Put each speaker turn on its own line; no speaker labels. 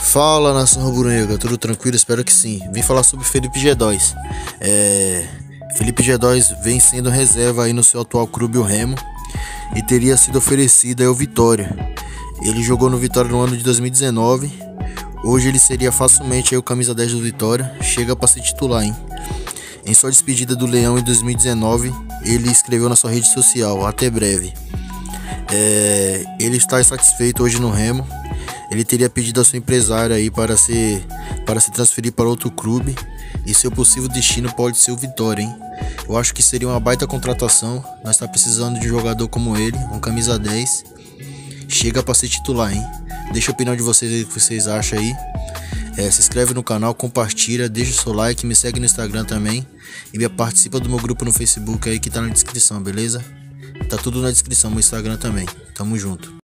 Fala, nação rubro-negra, tudo tranquilo? Espero que sim. Vim falar sobre Felipe G2. Felipe G2 vem sendo reserva aí no seu atual clube, o Remo, e teria sido oferecido aí ao Vitória. Ele jogou no Vitória no ano de 2019. Hoje ele seria facilmente aí o camisa 10 do Vitória. Chega para ser titular, hein? Em sua despedida do Leão em 2019, ele escreveu na sua rede social: até breve. Ele está insatisfeito hoje no Remo. Ele teria pedido a sua empresária aí para se transferir para outro clube, e seu possível destino pode ser o Vitória, hein? Eu acho que seria uma baita contratação. Nós está precisando de um jogador como ele, um camisa 10. Chega para ser titular, hein? Deixa a opinião de vocês aí, o que vocês acham aí. Se inscreve no canal, compartilha, deixa o seu like, me segue no Instagram também e participa do meu grupo no Facebook aí que tá na descrição, beleza? Tá tudo na descrição, meu Instagram também. Tamo junto.